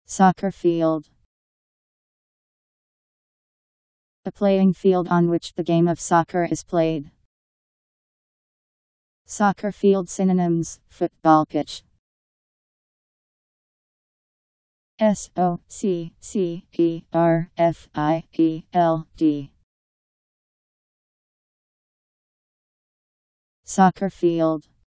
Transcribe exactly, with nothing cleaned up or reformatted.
Soccer field. A playing field on which the game of soccer is played. Soccer field synonyms: football pitch. S O C C E R F I E L D. Soccer field.